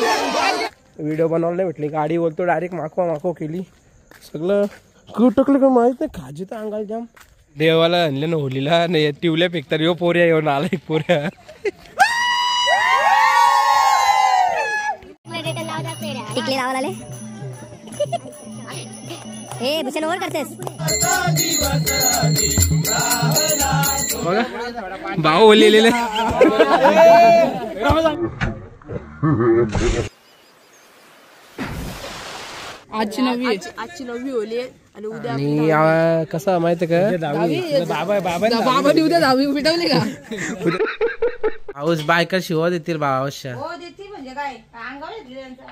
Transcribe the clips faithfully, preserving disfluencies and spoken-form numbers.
Video बनवायला नाही भेटली, गाडी बोलतो डायरेक्ट माखवा माखव केली सगळं कुटकलं का माहित नाही. खाजी तर अंगाल जाम देवाला आणले ना होलीला नाही टिवल्या फेकतात यो पोऱ्या येऊन आला एक पोऱ्या. टिकले लावायला आले हे भूषण ओव्हर करतेस बघा भाऊ लिहिलेले. आजची नववी आजची नववी होली आणि उद्या आणि कसं माहिती का बाबा बाबा बाबाने उद्या दहावी मिटवली का पाऊस बायका शिवा देतील बाबाशा. हो देतील म्हणजे काय अंगावर येतील त्यांचा.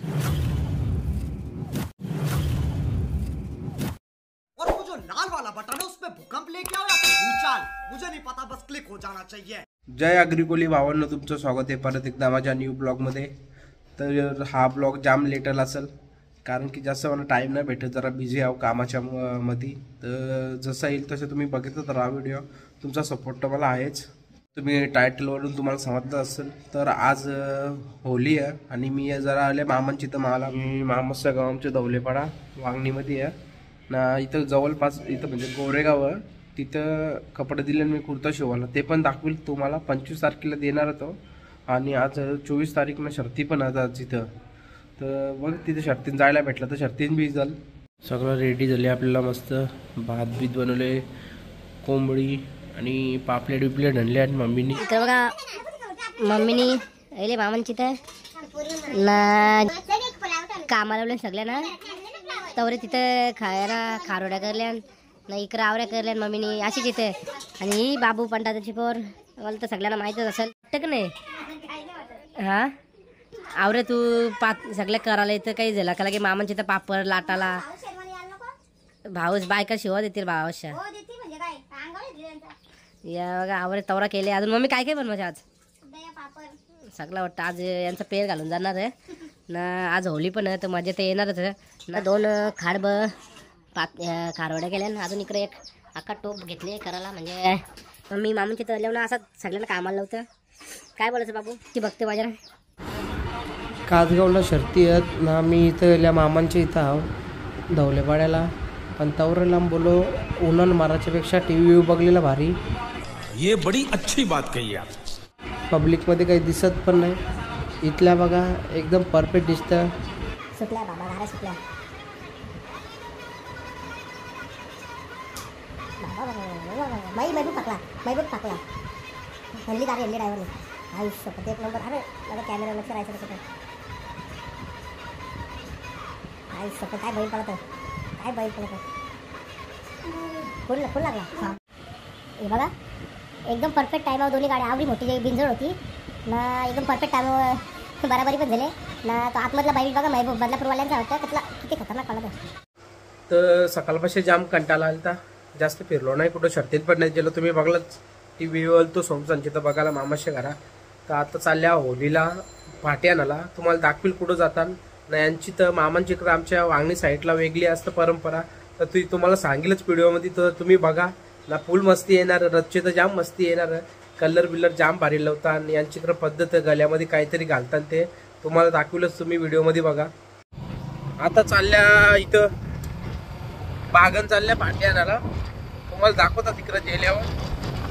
और वो जो लाल वाला बटन है उसमें भूकंप लेके आओ या फिर भूचाल, मुझे नहीं पता, बस क्लिक हो जाना चाहिए. जय अग्रिकोली भावांनो, तुमचं स्वागत आहे परत एकदा माझ्या न्यू ब्लॉगमध्ये. तर हा ब्लॉग जाम लेटर असेल कारण की जास्त मला टाईम नाही भेटत, जरा बिझी आहो कामाच्या मध्ये. तर जसं येईल तसं तुम्ही बघितलं तर हा व्हिडिओ तुमचा सपोर्ट तर मला आहेच. तुम्ही टायटलवरून तुम्हाला समजलं असेल तर आज होली आहे आणि मी जरा आले मामांची. तर मला मी मामाच्या गावाच्या दौलेपाडा वांगणीमध्ये आहे ना, इथं जवळपास इथं म्हणजे गोरेगाव आहे, तिथं कपडे दिले मी कुर्ता शिवायला, ते पण दाखवेल तुम्हाला. पंचवीस तारखेला देणार होतो आणि आज चोवीस तारीखनं शर्ती पण आहे आज इथं. तर बघ तिथे शर्तीन जायला भेटलं तर शर्तीन बी झालं. सगळं रेडी झाले आपल्याला, मस्त भात बीत बनवले, कोंबडी आणि पापलेट बिपलेट आणले आणि मम्मीनी. इकडे बघा मम्मीनी अरे मामांची तर ना कामाला लावले सगळ्यांना, तवरे तिथं खायला खारोड्या करल्या ना, इकडं आवऱ्या करल्या मम्मीनी अशीच इथे. आणि ही बाबू पंटाची पोर मला तर सगळ्यांना माहीतच असेल का नाही. हा आवरे तू पाच सगळ्या करायला इथं काही झालं का की मामांची तर पापड लाटाला भाऊस बायका शिवा देतील भावाशा. या बघा आवरे तवरा केले. अजून मम्मी काय काय बनवायचे आज सगळं वाटतं. आज यांचा पेर घालून जाणार आहे ना, आज होली पण आहे तर मजा ते येणारच ना. दोन खाडब पात खारवड्या केल्या, अजून इकडे एक अख्खा टोप घेतले करायला. म्हणजे मम्मी मामांची तर ना असं सगळ्यांना कामाला लावतं. काय बोलायचं बाबू की बघते माझ्या कासगावला शर्ती आहेत ना. मी इथं मामांच्या इथं आहो धवलेपाड्याला, पण तवर लांब बोलो उन्हान माराच्यापेक्षा टी व्ही बघलेला भारी. ये बड़ी अच्छी बात कही आप. पब्लिकमध्ये काही दिसत पण नाही. इथल्या बघा एकदम परफेक्ट दिसतं. सुटल्या बाबा गाड्या सुटल्या. बाई मैबूब टाकला मैबूब टाकला हल्ली गाडी हल्ली ड्रायव्हरने आयुष्य पण एक नंबर. अरे मला कॅमेरा लक्ष राहायचं कसं काय आयुष्य पण काय बैल पडतं काय बैल पडतं फुल फुल लागला. हे बघा एकदम परफेक्ट टायमावर दोन्ही गाड्या. आवडी मोठी बिंजोड होती ना, एकदम परफेक्ट टायमावर बराबरी पण झाले ना. तो आतमधला बैल बघा महबूब बदलापूरवाल्यांचा होता, त्यातला किती खतरनाक पडला. तर सकाळपासून जाम कंटाळा आलता, जास्त फिरलो नाही कुठं, शर्तीत पण नाही गेलो. तुम्ही बघलाच टी व्हीवर तो सोमसांची तर बघायला मामाच्या घरा. तर आता चालल्या होलीला पाट्यानाला, तुम्हाला दाखवील कुठं जातात ना. यांची तर मामांची इकडं आमच्या वांगणी साईडला वेगळी असतं परंपरा, तर ती तुम्हाला सांगेलच व्हिडिओमध्ये. तर तुम्ही बघा ना, फुल मस्ती येणार, रथचे तर जाम मस्ती येणार, कलर बिलर जाम भारी लावतात. आणि यांची इकडं पद्धत गल्यामध्ये काहीतरी घालतात ते तुम्हाला दाखविलंच, तुम्ही व्हिडिओमध्ये बघा. आता चालल्या इथं बागन चालल्या पाट्यानाला, तुम्हाला दाखवतात तिकडं गेल्यावर.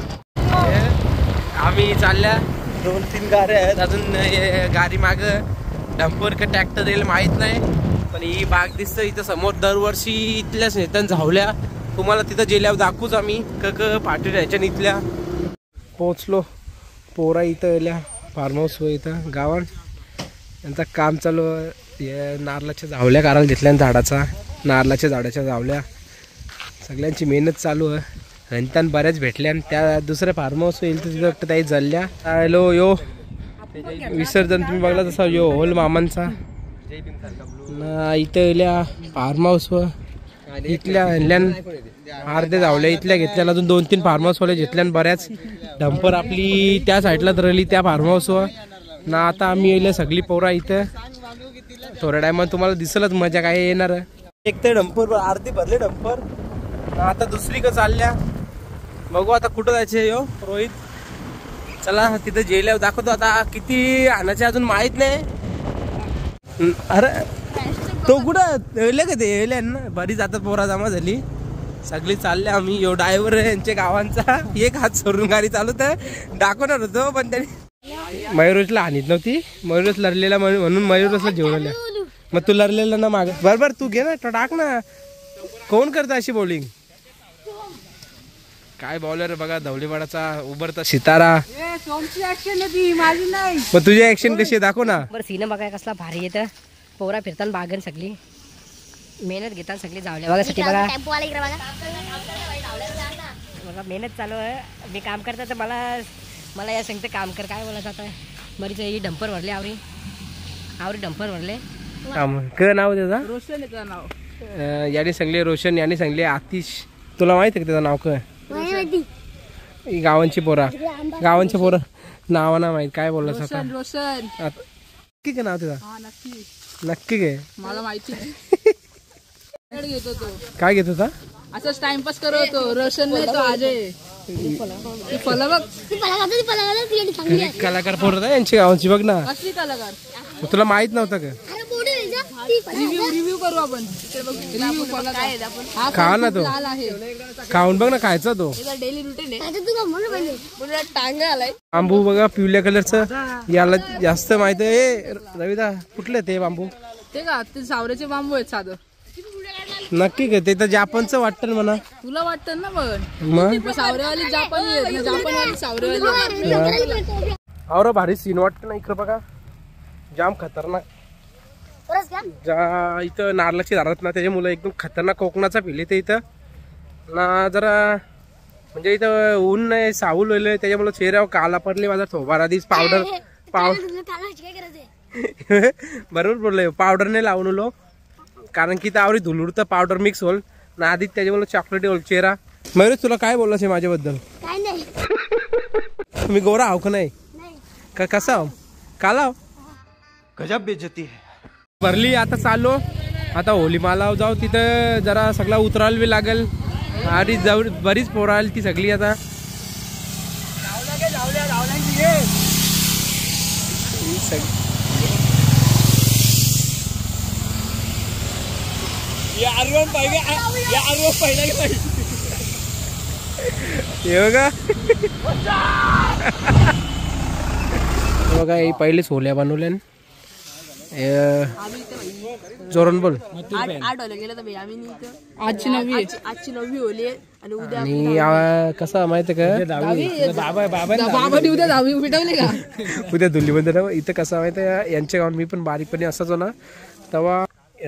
आम्ही चालल्या दोन तीन गाड्या आहेत अजून, गाडी माग डंपर का ट्रॅक्टर येईल माहीत नाही, पण ही बाग दिसतं इथं समोर. दरवर्षी इथल्याच नेत्यान झावल्या, तुम्हाला तिथं गेल्यावर दाखवूच आम्ही कक पाठी राहायच्या. इथल्या पोचलो पोरा इथं आल्या फार्म हाऊस व इथं गावात यांचं काम चालू. हे नारळाच्या झावल्या करायला घेतल्या, झाडाचा नारळाच्या झाडाच्या झावल्या, सगळ्यांची मेहनत चालू आहे. रंतान बऱ्याच भेटल्या आणि त्या दुसऱ्या फार्म हाऊस येईल तर तिथं वाटतं त्याही जल्ल्या. हॅलो यो विसर्जन तुम्ही बघला तसा यो होल मामांचा ना. इथं येल्या फार्म हाऊसवर इथल्या आणल्यान अर्ध्या धावल्या इथल्या घेतल्या, अजून दोन तीन फार्म हाऊसवाल्या घेतल्या बऱ्याच. डंपर आपली त्या साईडला धरली त्या फार्म हाऊसवर ना. आता आम्ही येईल सगळी पोरा इथं. थोड्या टायमात तुम्हाला दिसलच मजा काय येणार. एक तर डंपर अर्धी भरले डंपर, आता दुसरी का चालल्या. बघू आता कुठं जायचे यो रोहित. चला तिथं जेल्यावर दाखवतो. आता किती आणायचे अजून माहित नाही, अरे तो कुठं येले का ते येले ना बरीच आता पोरा जमा झाली सगळी चालले आम्ही यो ड्रायव्हर यांच्या गावांचा एक हात सोडून गाडी चालवत दाखवणार होतो पण त्याने मयूरला हानीत नव्हती मयूरच लढलेला म्हणून मयूरसला जेवण आल्या मग तू लढलेला ना माग बरोबर तू घे ना टाक ना कोण करता अशी बॉलिंग काय बॉलर बघा धवलीवाडाचा उभरता सितारा मग तुझी ऍक्शन कशी आहे दाखव ना बरं सीन बघा कसला भारी येतं पोरा फिरताना बागन सगळी मेहनत घेताना सगळी जावल्या बघासाठी बघा बघा मेहनत चालू आहे मी काम करता तर मला मला या सांगते काम कर काय बोलायचं आता बरीच ही डंपर भरले आवरी आवरी डंपर भरले क नाव त्याचा रोशन आहे नाव अं, याने सांगले रोशन याने सांगले आतिश तुला माहिती आहे का त्याचं नाव काय गावांची पोरा गावांची पोरं नाव ना माहित काय बोलला आता रोशन नक्की काय नाव त्याचा हा नक्की नक्की काय मला माहिती नाही घेतो तो काय घेत होता असंच टाइमपास करत होतो रोशन नाही तो अजय ती फलं बघ कलाकार पोर होता यांची गावांची बघ ना असली कलाकार मग तुला माहित नव्हतं का रिव्ह्यू रिव्ह्यू करू आपण रिव्ह्यू फलं काय आपण खा ना तो लाल आहे खाऊन बघ ना खायचा तो डेली रुटीन आहे टांग आलाय बांबू बघा पिवळ्या कलरचं याला जास्त माहित आहे रविदा कुठलं ते बांबू ते का ते सावऱ्याचे बांबू आहेत साधं नक्की का ते तर जापानचं वाटतं म्हणा तुला वाटतं ना पण मग सावरेवाली जापानी आहेत ना जापानवाली सावरेवाली और भारी सीन वाटतं ना इकडं बघा जाम खतरनाक ज्या इथं नारळाची झाडात ना त्याच्या मुलं एकदम खतरनाक कोकणाचा पिले ते इथं ना जरा म्हणजे इथं ऊन नाही सावूल होईल त्याच्यामुळे चेहऱ्यावर काला पडले माझा थोबार आधीच पावडर पाव बरोबर बोलले पावडर नाही लावून लो कारण की त्यावर धुल उडतं पावडर मिक्स होल ना आधी त्याच्यामुळे चॉकलेटी होल चेहरा मयूर तुला काय बोललास माझ्याबद्दल तुम्ही गोरा आहो का नाही का कसा आहो काला गजब बेइज्जती है भरली आता चाललो आता होली माला जाऊ तिथं जरा सगळा उतरायला बी लागेल आणि जाऊ बरीच पोरं आली ती सगळी आता बघा बघा हे पहिलेच होल्या बनवल्या जोरण बोल आठ होले गेले तर आम्ही आजची नववी आजची नववी होली आणि उद्या आणि कसं माहिती का बाबा उद्या दहावी भेटवले का उद्या धुली मध्ये ना इथं कसं माहिती आहे यांच्या गावात मी पण बारीकपणे असाच हो ना तेव्हा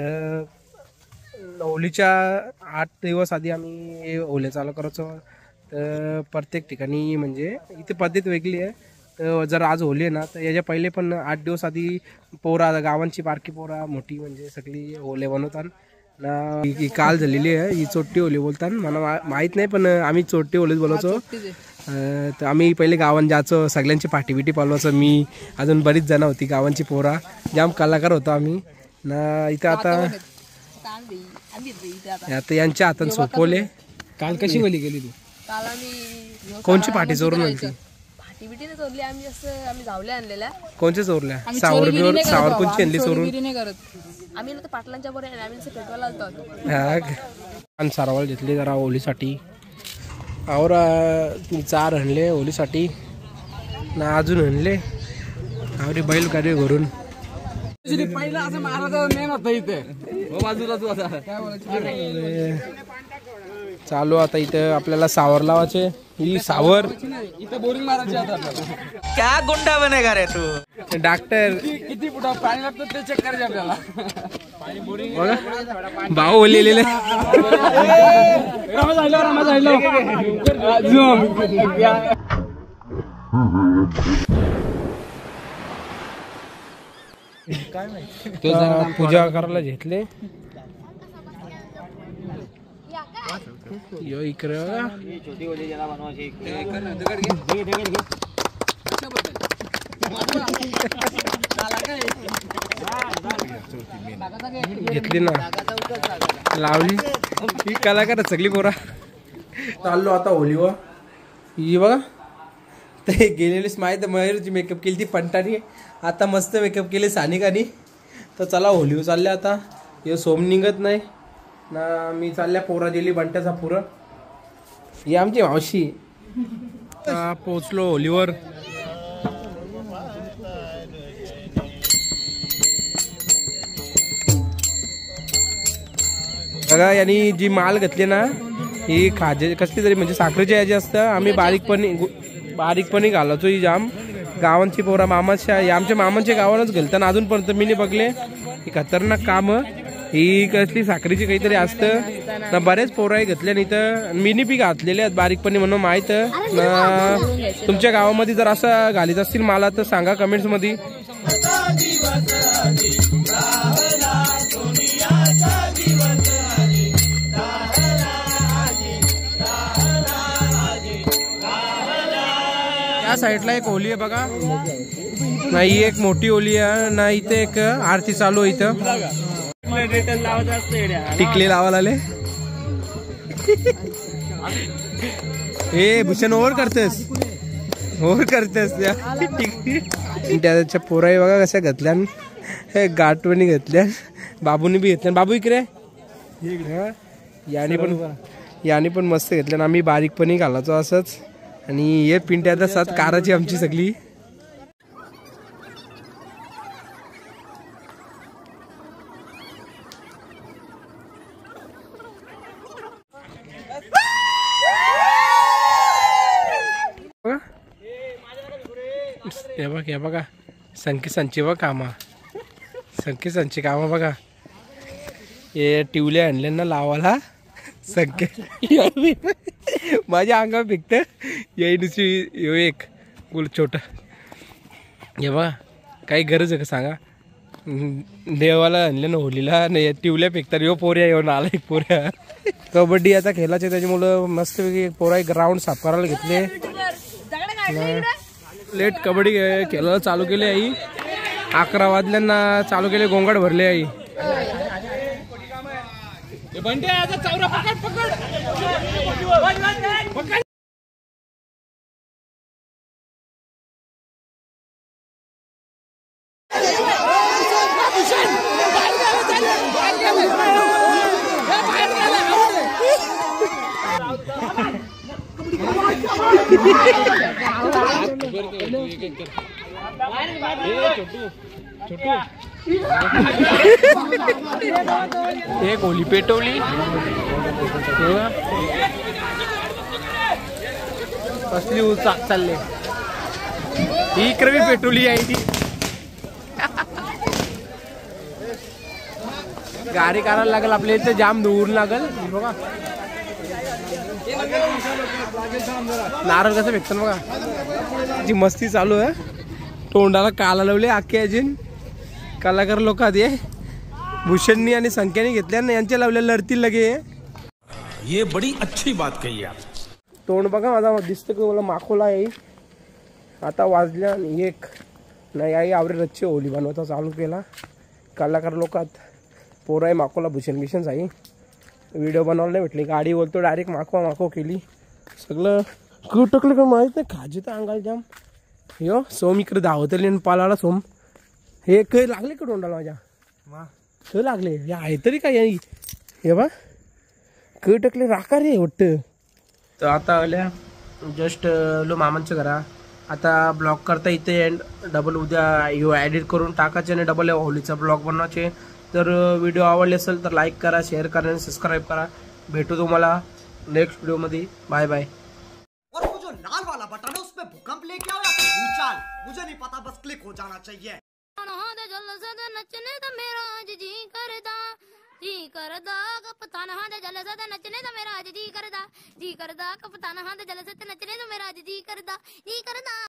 होलीच्या आठ दिवस आधी आम्ही होले चालू करायचो तर प्रत्येक ठिकाणी म्हणजे इथे पद्धत वेगळी आहे तर जर आज होली आहे ना तर याच्या पहिले पण आठ दिवस आधी पोरा गावांची बारकी पोरा मोठी म्हणजे सगळी होले बनवतात ना ही काल झालेली आहे ही चोट्टी होली बोलतात मला माहीत नाही पण आम्ही चोट्टी होलीच बोलायचो तर आम्ही पहिले गावात जायचो सगळ्यांची पाठी बिटी पालवायचो मी अजून बरीच जण होती गावांची पोरा जाम कलाकार होतो आम्ही ना इथं आता आता यांच्या हातात सोपवले काल कशी होली गेली तू काल आम्ही कोणची पाठी चोरून आणली पाठी बिटीने चोरली आम्ही असं आम्ही जावल्या आणलेल्या कोणच्या चोरल्या सावर बिवर सावर कोणची आणली चोरून आम्ही ना पाटलांच्या बरोबर आम्ही पेटवायला आलतो हा सारवाल घेतली जरा होलीसाठी और चार आणले होलीसाठी ना अजून आणले आवरी बैल गाडी घरून चालू आता इथं आपल्याला सावर लावायचे ही सावर इथं बोरिंग मारायची आता क्या गुंडा बनेगा रे तू डॉक्टर किती फुटा पाणी लागतं ते चेक करायचे आपल्याला बघा भाऊ बोललेले पूजा करायला घेतले यो इकडं घेतली ना लावली ही कलाकार सगळी पोरा चाललो आता होलीवर ही बघा ते गेलेलीच माहीत मयूरची मेकअप केली ती पंटानी आता मस्त मेकअप केली सानिकानी तर चला होली चालले आता. हे सोम निघत नाही ना, मी चालल्या पोरा दिली बंट्याचा पुरं. ही आमची मावशी. पोचलो होलीवर. बघा यांनी जी माल घेतली ना ही खाजे कसली तरी म्हणजे साखरेची याची असतं. आम्ही बारीकपणी बारीकपणी घालायचो ही जाम. गावांची पोरा मामाच्या आमच्या मामाच्या गावानच घालताना अजूनपर्यंत मी नाही बघले. ही खतरनाक काम. ही कसली साखरेची काहीतरी असतं ना. बरेच पोराही घेतल्या नाही तर मिनी पी घातलेले आहेत बारीकपणी म्हणून माहीत ना. तुमच्या गावामध्ये जर असं घालीत असतील मला तर सांगा कमेंट्स मध्ये. या साईडला एक होली आहे बघा. नाही एक मोठी होली आहे ना. इथे एक आरती चालू आहे. इथं टिकली लावायला आले. हे भूषण ओव्हर करतेस ओव्हर करतेस त्याच्या पोराई बघा कशा घेतल्या. हे गाठवणी घेतल्या. बाबूनी बी घेतल्या. बाबू इकडे याने पण याने पण मस्त घेतल्या. आम्ही बारीकपणी घालायचो असंच. आणि हे पिंट्या आता सात काराची आमची सगळी. हे बघ हे बघा संकेतांची बघ कामा. संकेतांची कामा बघा. हे टिवले आणले ना लावाला. संकेत माझ्या अंगावर पिकत येई नुसती यो एक गुल छोटा. हे बघा काही गरज आहे का सांगा. देवाला आणले ना होलीला नाही टिवल्या पिकतात. यो पोऱ्या येऊन आला एक पोऱ्या. कबड्डी आता खेळायचे त्याच्यामुळं मस्त पोरा एक ग्राउंड साफ करायला घेतले. लेट कबड्डी खेळायला चालू केले आई. अकरा वाजल्यांना चालू केले. गोंगाट भरले आई. एक होली पेटवली. कसली उचाक चालले. ही क्रवी पेटवली आहे ती. गाडी करायला लागल आपल्या इथे जाम दूर लागल. बघा नारळ कसं भेटतं बघा. जी मस्ती चालू आहे. तोंडाला काला लावले आखे अजून कलाकार लोक आधी भूषणनी आणि संख्याने घेतल्या ना यांच्या लावल्या लढतील लगे. ये बड़ी अच्छी बात कही आप. तोंड बघा माझा दिसतं की मला माखोला आहे. आता वाजल्या एक नाही आई आवरे रच्ची होली बनवता चालू केला. कलाकार लोकात पोराय माखोला भूषण भीषण आई. व्हिडिओ बनवायला नाही भेटली. गाडी बोलतो डायरेक्ट माखवा माखो केली. सगळं कु टकलं का माहीत नाही. खाजी तर अंगाला जाम. यो सोम इकडे धावतले पालाला सोम. हे काही लागले का तोंडाला माझ्या क लागले. हे आहे तरी काय हे बा क टकले राका रे वाटतं. तर आता आल्या जस्ट लो मामांच्या घरा. आता ब्लॉग करता इथे एंड डबल उद्या यो एडिट करून टाकायचे आणि डबल होलीचा ब्लॉग बनवायचे. तर व्हिडिओ आवडले असेल तर लाईक करा, शेअर करा आणि सबस्क्राईब करा. भेटू तुम्हाला नेक्स्ट व्हिडिओमध्ये. Bye bye. और वो जो लाल वाला बटन है उसपे भूकंप लेके आओ या फिर भूचाल, मुझे नहीं पता, बस क्लिक हो जाना चाहिए. नचने तो मेरा आज जी करदा जी करदा कप्तान हां दे जल सद नचने तो मेरा आज जी करदा जी करदा कप्तान हां दे जल सद नचने तो मेरा आज जी करदा जी करदा.